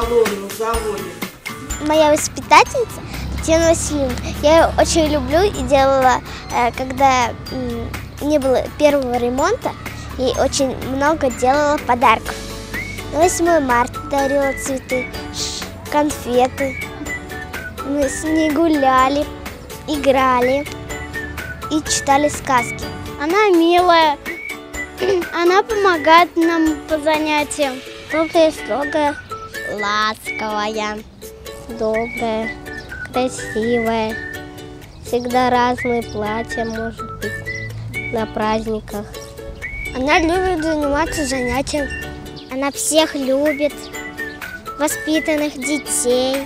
салону, заводе? Моя воспитательница Татьяна Васильевна. Я ее очень люблю и делала, когда не было первого ремонта, и очень много делала подарков. На 8 марта дарила цветы, конфеты. Мы с ней гуляли, играли и читали сказки. Она милая, она помогает нам по занятиям. Добрая, строгая, ласковая, добрая, красивая. Всегда разные платья, может быть, на праздниках. Она любит заниматься занятием. Она всех любит, воспитанных детей.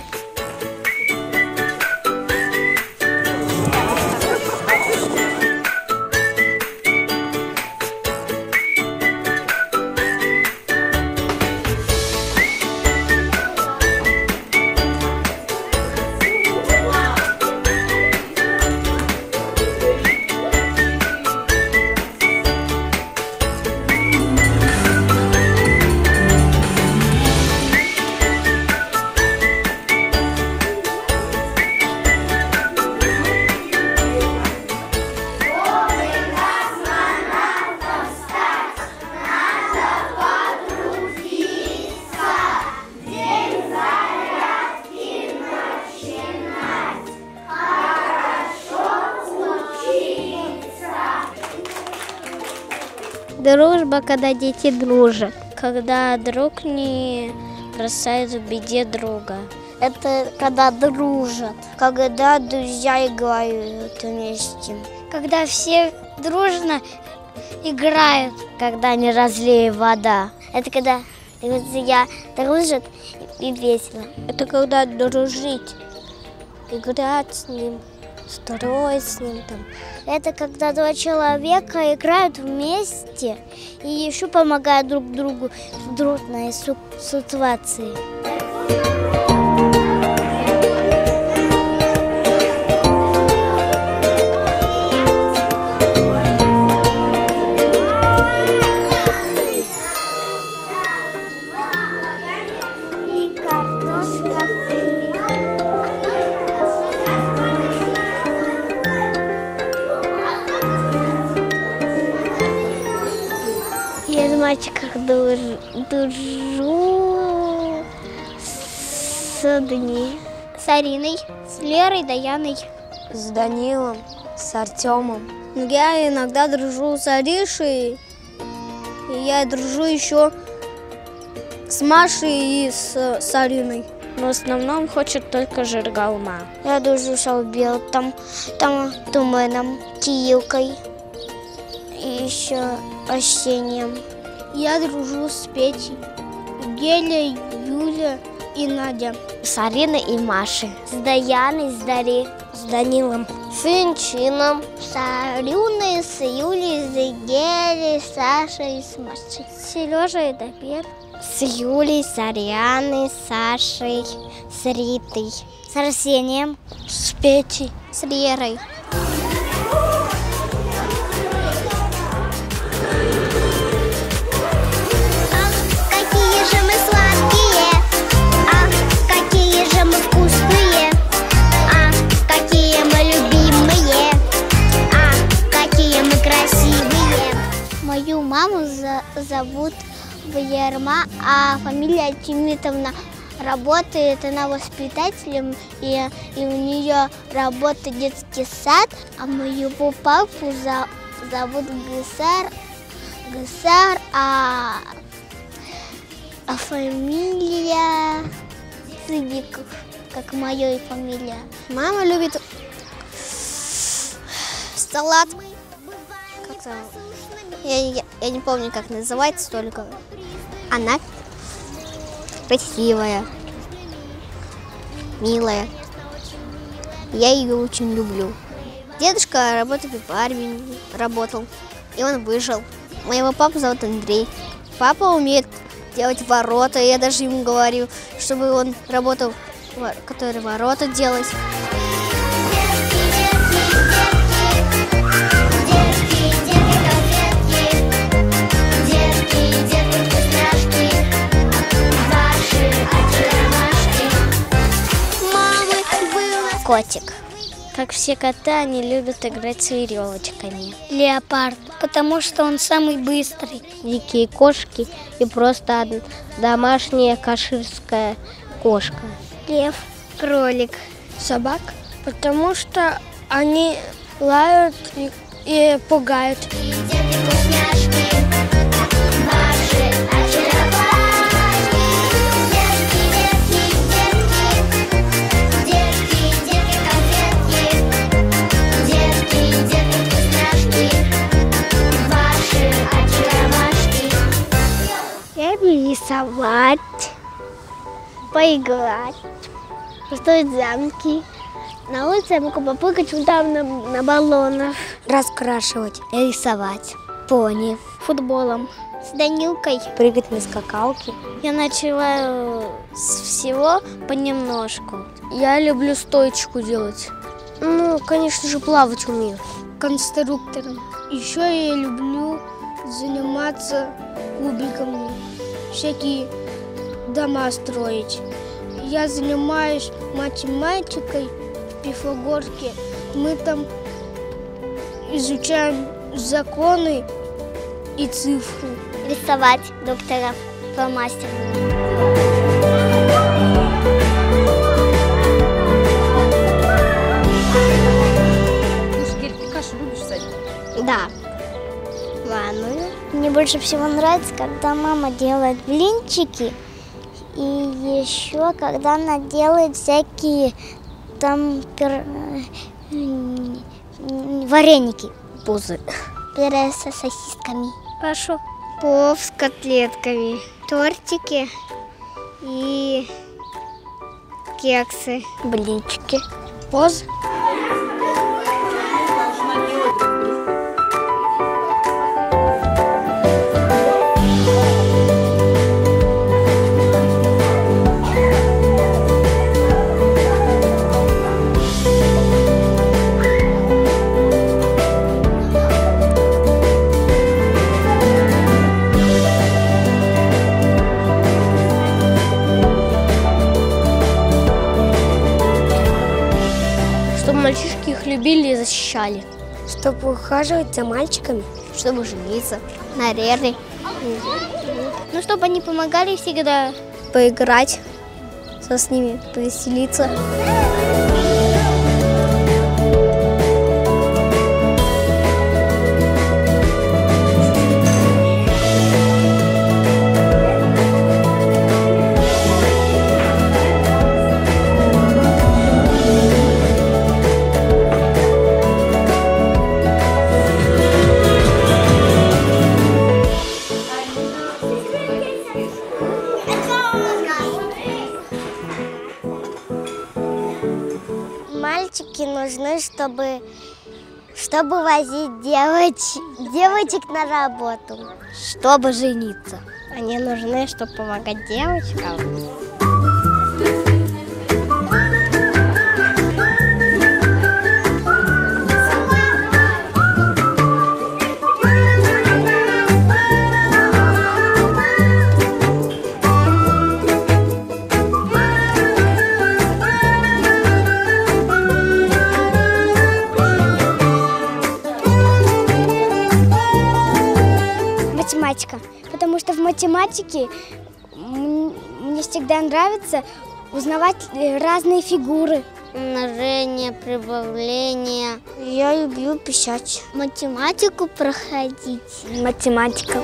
Дружба, когда дети дружат. Когда друг не бросает в беде друга. Это когда дружат. Когда друзья играют вместе. Когда все дружно играют. Когда не разлей вода. Это когда друзья дружат и весело. Это когда дружить. Играть с ним. Строить с ним там. Это когда два человека играют вместе и еще помогают друг другу в трудной ситуации. Я с мальчиком дружу с Ариной, с Лерой, Даяной, с Данилом, с Артемом. Я иногда дружу с Аришей, и я дружу еще с Машей и с Ариной. Но в основном хочет только Жиргалма. Я дружу с Албертом, Туменом, Тилкой и еще Арсением. Я дружу с Петей, Геля, Юля и Надя. С Ариной и Машей. С Даяной, с Дарьей, с Данилом. С Венчином. С Арюной, с Юлей, с Гелей, с Сашей и с Машей. С Сережей и Давид. С Юлей, с Арианой, с Сашей, с Ритой. С Арсением. С Петей. С Лерой. Мою маму зовут Ваерма, а фамилия Тимитовна. Работает она воспитателем, и у нее работает детский сад. А моего папу зовут Гусар, а фамилия Цыбиков, как моя фамилия. Мама любит салат. Как-то я не помню, как называется, только она красивая, милая. Я ее очень люблю. Дедушка работает в армии, работал, и он выжил. Моего папу зовут Андрей. Папа умеет делать ворота, я даже ему говорю, чтобы он работал, который ворота делать. Детки, детки, детки, детки, ваши очаровательные. котик. Как все коты, они любят играть с веревочками. Леопард, потому что он самый быстрый. Дикие кошки и просто домашняя каширская кошка. Лев, кролик. Собак, потому что они лают и пугают. Я люблю рисовать, поиграть, построить замки. На улице я могу попрыгать там на баллонах. Раскрашивать, рисовать, пони, футболом, с Данилкой. Прыгать на скакалке. Я начала с всего понемножку. Я люблю стоечку делать. Ну, конечно же, плавать умею. Конструктором. Еще я люблю заниматься кубиками, всякие дома строить. Я занимаюсь математикой в Пифагорке. Мы там изучаем законы и цифры. Рисовать доктора фломастера. Ты кашу любишь садить? Да. Ладно. Мне больше всего нравится, когда мама делает блинчики. И еще, когда она делает всякие там вареники. Пузы. Пюре со сосисками. Кашу. Плов с котлетками. Тортики и кексы. Блинчики. Поз. Чтобы мальчишки их любили и защищали. Чтобы ухаживать за мальчиками. Чтобы жениться. Наряды. Ну, чтобы они помогали всегда. Поиграть с ними, повеселиться. Мальчики нужны, чтобы возить девочек на работу. Чтобы жениться. Они нужны, чтобы помогать девочкам. Математика, потому что в математике мне всегда нравится узнавать разные фигуры. Умножение, прибавление. Я люблю писать. Математику проходить. Математика.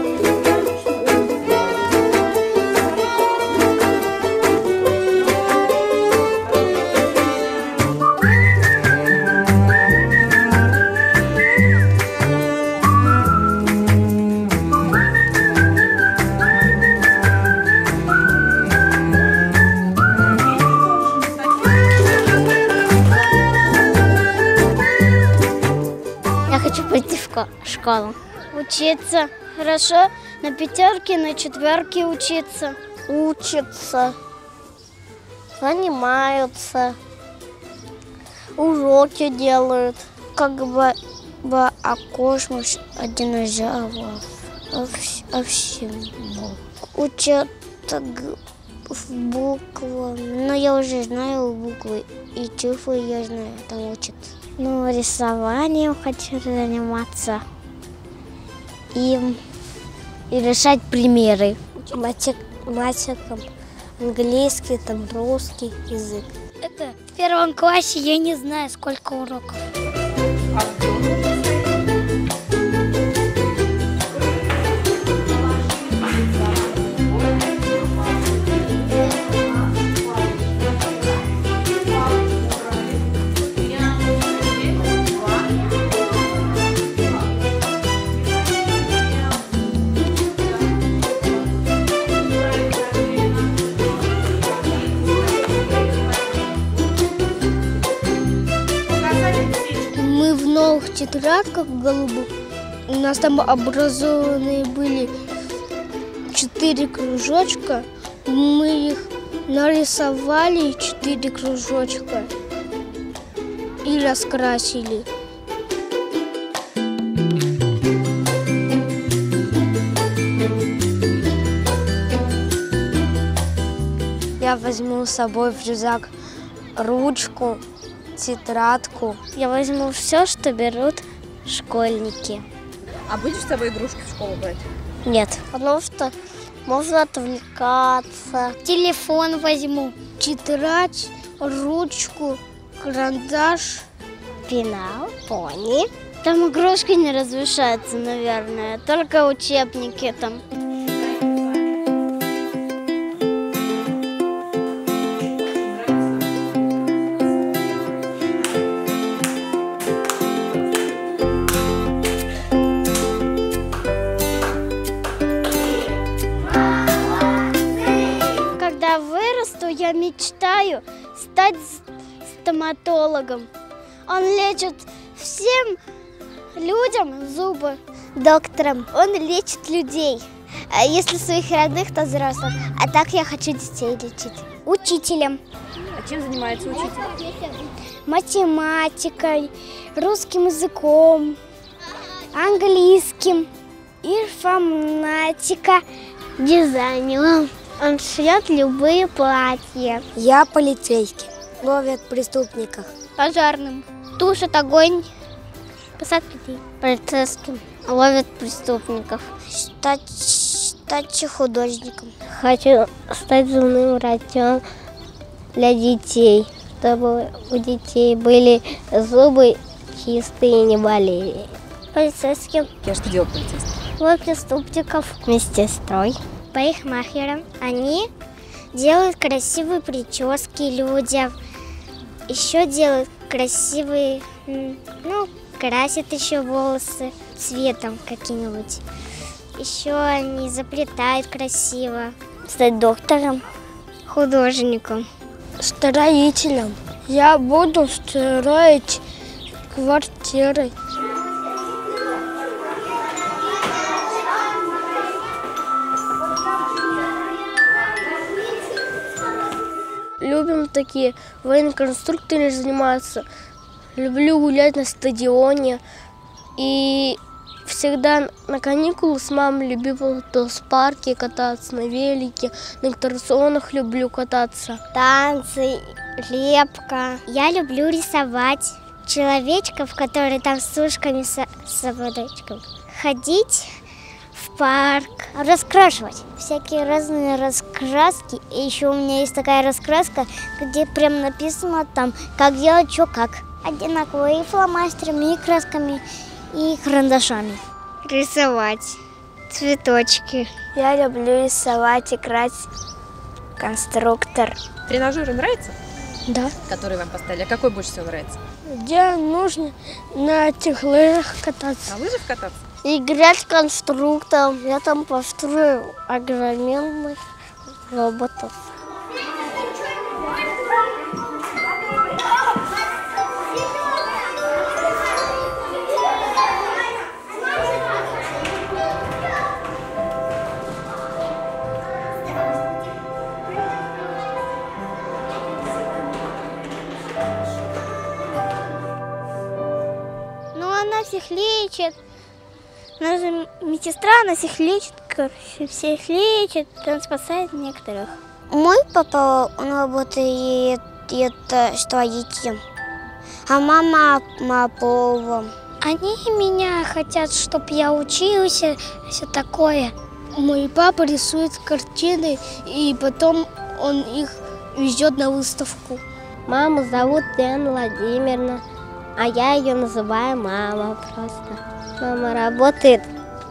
Я хочу пойти в школу. Учиться хорошо, на пятерки, на четверки учиться. Учатся, занимаются, уроки делают. Как бы о космосе, о динозаврах, о всем. Учат в букву, но я уже знаю буквы, и цифры я знаю, там учат. Ну, рисованием хочу заниматься и решать примеры. Математиком, английский, там русский язык. Это в первом классе я не знаю, сколько уроков. Мы в новых тетрадках голубых, у нас там образованы были 4 кружочка, мы их нарисовали 4 кружочка и раскрасили. Я возьму с собой в рюкзак ручку, тетрадку. Я возьму все, что берут школьники. А будешь с собой игрушки в школу брать? Нет, потому что можно отвлекаться. Телефон возьму, тетрадь, ручку, карандаш, пенал, пони. Там игрушки не разрешаются, наверное, только учебники там. Когда вырасту, я мечтаю стать стоматологом. Он лечит всем людям зубы. Доктором. Он лечит людей. Если своих родных, то взрослых. А так я хочу детей лечить. Учителем. А чем занимается учитель? Математикой, русским языком, английским, информатика, дизайнером. Он шьет любые платья. Я полицейский. Ловят преступников. Пожарным. Тушат огонь. Посадки людей. Полицейским. Ловят преступников. Стать художником. Хочу стать зубным врачом для детей, чтобы у детей были зубы чистые и не болели. Полицейским. Я что делал полицейский? Ловят преступников. Медсестрой. Парикмахером. Они делают красивые прически людям. Еще делают красивые, красят еще волосы цветом каким-нибудь. Еще они заплетают красиво. Стать доктором, художником, строителем. Я буду строить квартиры. Любим такие военные конструкторы заниматься. Люблю гулять на стадионе. И всегда на каникулы с мамой любил в парке кататься, на велике, на аттракционах люблю кататься. Танцы, лепка. Я люблю рисовать человечков, которые там с ушками, с ободочком. Ходить в парк, раскрашивать. Всякие разные раскраски. И еще у меня есть такая раскраска, где прям написано там, как делать что как. Одинаковые и фломастерами, и красками, и карандашами. Рисовать цветочки. Я люблю рисовать, играть в конструктор. Тренажеры нравятся? Да. Которые вам поставили. А какой больше всего нравится? Где нужно на этих лыжах кататься. На лыжах кататься? Играть конструктором. Я там построю огроменных роботов. Она всех лечит. Она же медсестра, она всех лечит, короче, всех лечит, она спасает некоторых. Мой папа, он работает строителем, а мама поваром. Они меня хотят, чтобы я учился, все такое. Мой папа рисует картины, и потом он их везет на выставку. Маму зовут Лена Владимировна, а я ее называю мама просто. Мама работает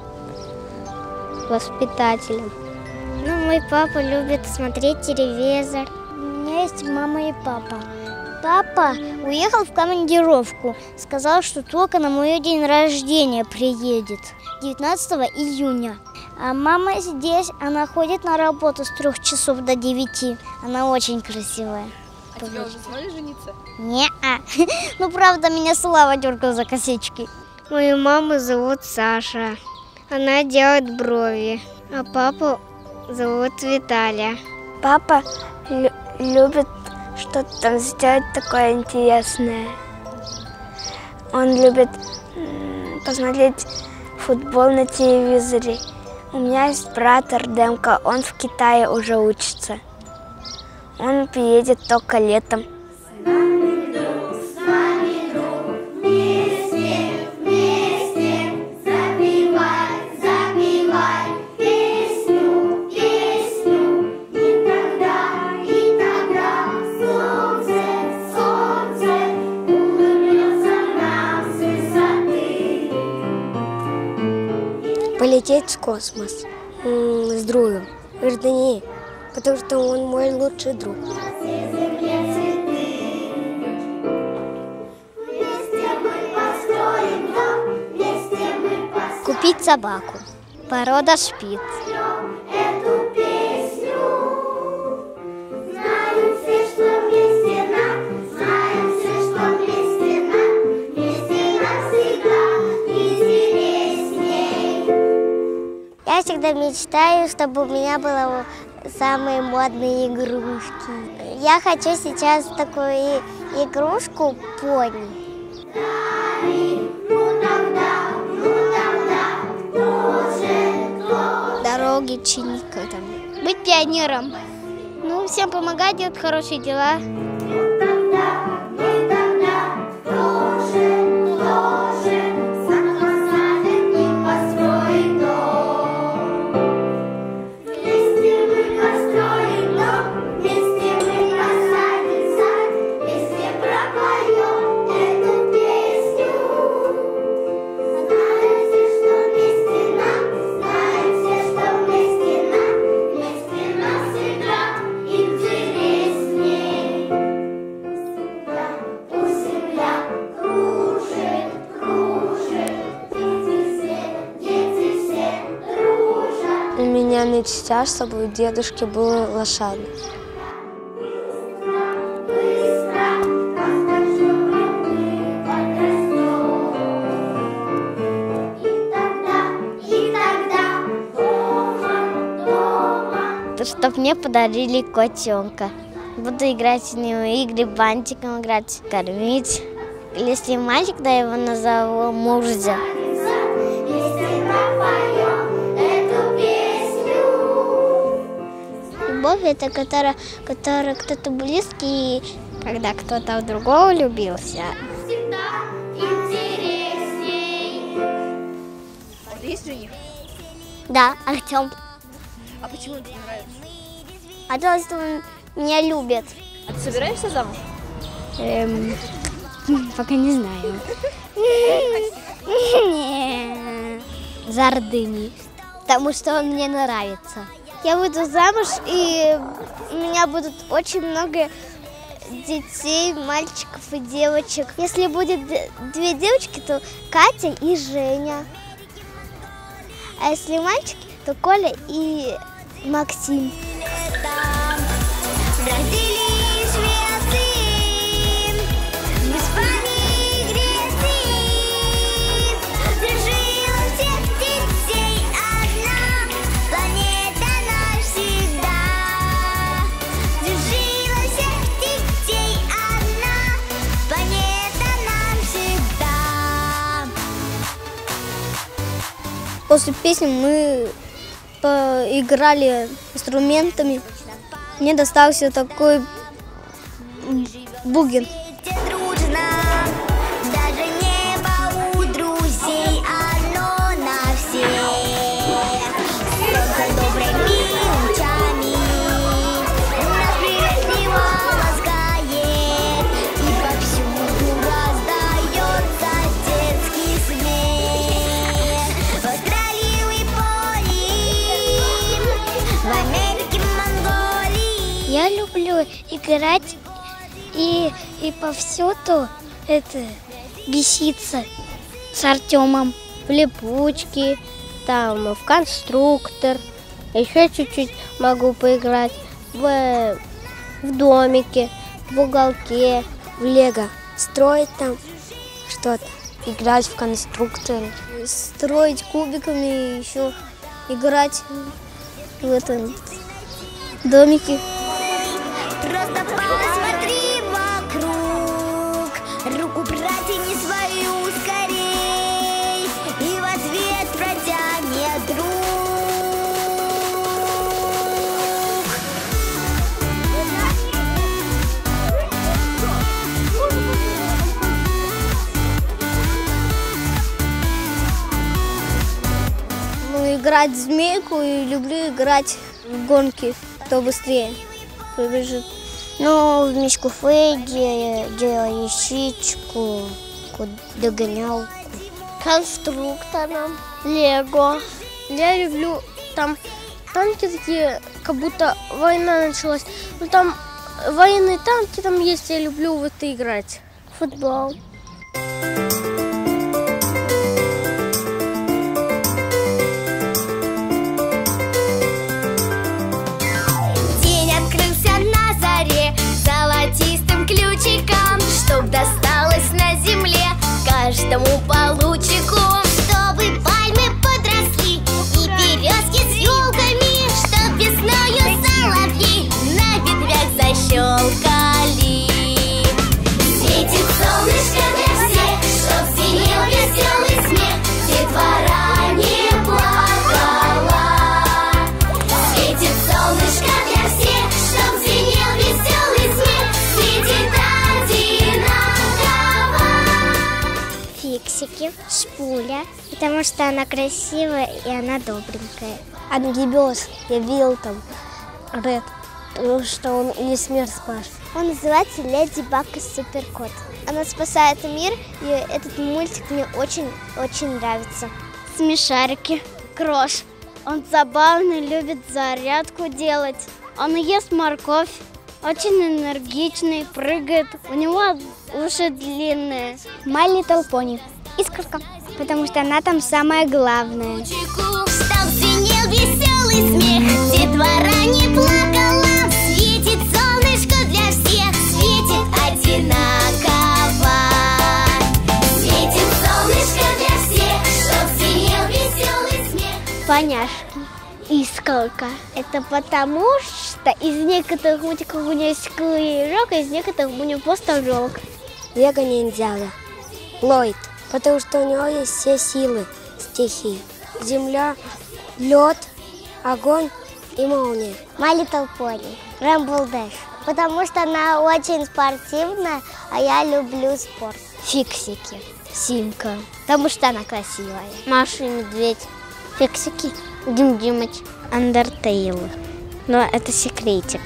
воспитателем. Мой папа любит смотреть телевизор. У меня есть мама и папа. Папа уехал в командировку. Сказал, что только на мой день рождения приедет. 19 июня. А мама здесь, она ходит на работу с 3 часов до 9. Она очень красивая. А тебя уже звали жениться? Не-а. Ну, правда, меня Слава дергал за косички. Мою маму зовут Саша. Она делает брови. А папу зовут Виталия. Папа любит что-то там сделать такое интересное. Он любит посмотреть футбол на телевизоре. У меня есть брат Ардемка, он в Китае уже учится. Он приедет только летом. Полететь в космос с другом, Граждане, потому что он мой лучший друг. Купить собаку. Порода шпиц. Я всегда мечтаю, чтобы у меня были самые модные игрушки. Я хочу сейчас такую игрушку пони. Дороги чинить, там. Быть пионером. Ну, всем помогать, делать хорошие дела. У меня мечта, чтобы у дедушки был лошадь. Чтоб мне подарили котенка. Буду играть с ним игры, бантиком играть, кормить. Если мальчик, то я его назову Мурзя. Любовь — это которая кто-то близкий, когда кто-то в другого влюбился. А есть жених? Да, Артем. А почему тебе нравится? Потому что он меня любит. А ты собираешься замуж? Пока не знаю. За Ордыней. Потому что он мне нравится. Я выйду замуж, и у меня будут очень много детей, мальчиков и девочек. Если будет 2 девочки, то Катя и Женя. А если мальчики, то Коля и Максим. После песни мы поиграли инструментами. Мне достался такой бугин. Я люблю играть и повсюду беситься с Артемом. В липучки, там, в конструктор. Еще чуть-чуть могу поиграть в домике, в уголке, в лего. Строить там что-то, играть в конструкторы. Строить кубиками, еще играть в этом домике. Просто посмотри вокруг, руку протяни свою скорей, и в ответ протянет друг. Ну, играть в змейку и люблю играть в гонки, кто быстрее побежит. Ну, в мишку Федди делаю ящичку, догонялку. Конструктором, лего. Я люблю там танки такие, как будто война началась. Ну, там военные танки там есть, я люблю в это играть. Футбол. Золотистым ключиком, чтоб досталось на земле каждому по лучику, чтобы пальмы подросли и березки с елками, чтоб весною соловьи на ветвях защелкали. Светит солнышко для всех, чтоб звенел веселый смех, детвора не плакала. Светит солнышко для всех, чтоб звенел веселый смех, светит одинаково. Фиксики, Шпуля, потому что она красивая и она добренькая. Ангибиоз, я видел там Ред, потому что он не смерть спас. Он называется Леди Баг и Суперкот. Она спасает мир, и этот мультик мне очень нравится. Смешарики, Крош. Он забавный, любит зарядку делать. Он ест морковь, очень энергичный, прыгает. У него уши длинные. My Little Pony. Искорка, потому что она там самая главная. Чтоб звенел веселый смех, детвора не плакала. Светит солнышко для всех, светит одинаково. Светит солнышко для всех, чтоб звенел веселый смех. Поняшки. Искорка. Это потому, что из некоторых мультиков у нее есть крылья, а из некоторых у нее просто рог. Лего Ниндзяго. Ллойд. Потому что у него есть все силы стихии. Земля, лед, огонь и молния. My Little Pony. Rumble Dash. Потому что она очень спортивная, а я люблю спорт. Фиксики. Симка. Потому что она красивая. Маша и Медведь. Фиксики. Дим Димыч. Андертейл. Но это секретик.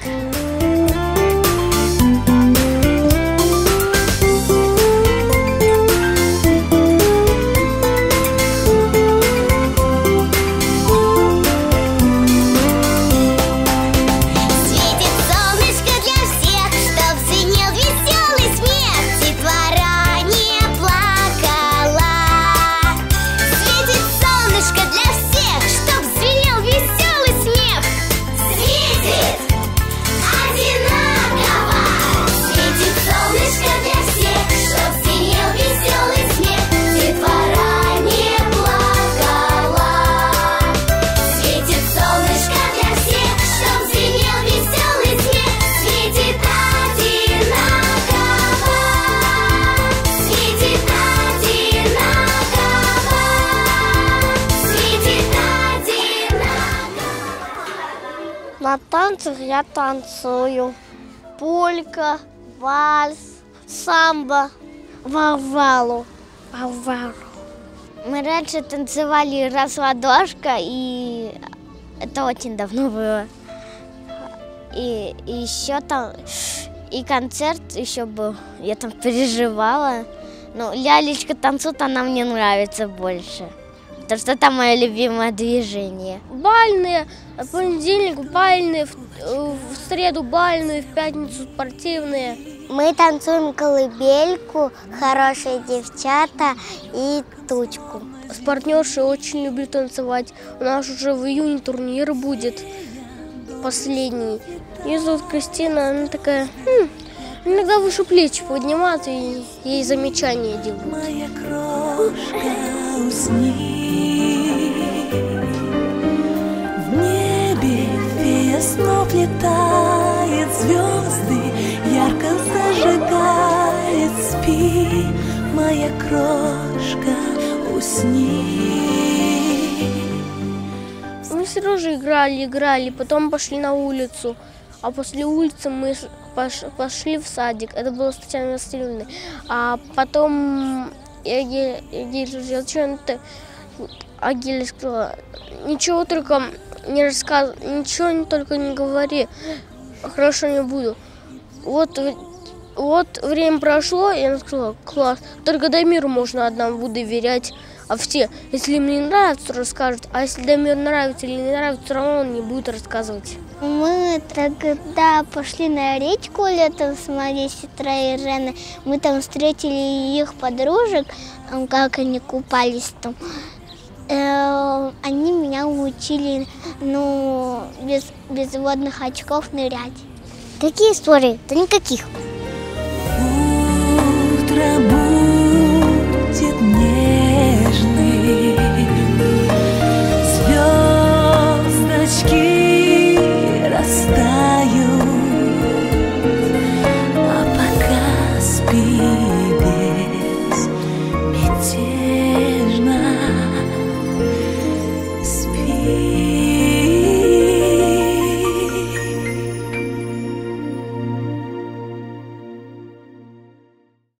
На танцах я танцую. Полька, вальс, самбо, вавалу. Мы раньше танцевали раз-ладошка, и это очень давно было. И еще там, и концерт еще был, я там переживала. Но лялечка танцует, она мне нравится больше. Потому что это мое любимое движение. Бальные, в понедельник бальные, в среду бальные, в пятницу спортивные. Мы танцуем колыбельку, хорошие девчата и тучку. С партнершей очень люблю танцевать. У нас уже в июне турнир будет последний. Ее зовут Кристина, она такая... Иногда выше плеч поднимают и ей замечания делают. Моя крошка, усни. В небе фея снов летает, звезды ярко зажигает. Спи, моя крошка, усни. Мы с Сережей играли, потом пошли на улицу. А после улицы мы пошли в садик. Это было с Татьяной Васильевной. А потом я говорю, что ты? А Геля сказала, ничего только не рассказывай, ничего только не говори. Хорошо, не буду. Вот время прошло, и она сказала, класс, только Дамиру можно одному доверять. А все, если мне нравится, расскажут. А если Дамир нравится или не нравится, все равно он не будет рассказывать. Мы тогда пошли на речку летом с моей сестрой Иреной. Мы там встретили их подружек, как они купались там. Они меня учили, без водных очков нырять. Какие истории? Да никаких.